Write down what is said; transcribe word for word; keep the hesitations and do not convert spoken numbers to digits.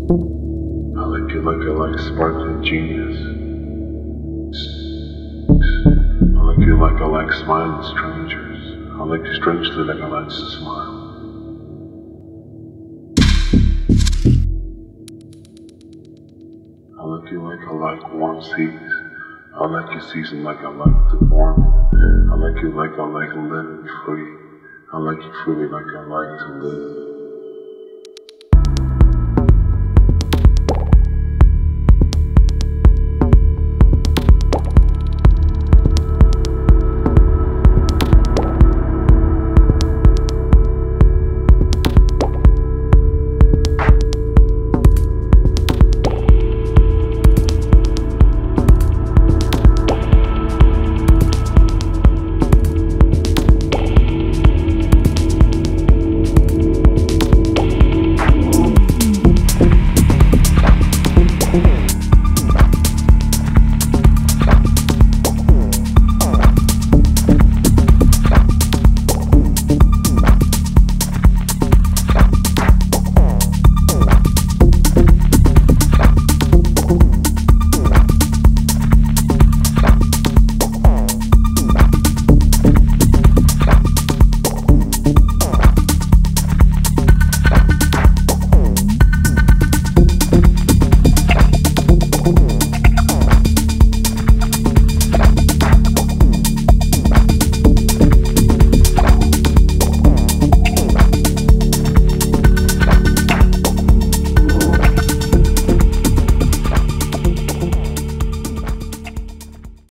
I like you like I like sparkling genius. I like you like I like smiling strangers. I like you strangely like I like to smile. I like you like I like warm seas. I like your season like I like the warmth. I like you like I like living free. I like you fully like I like to live.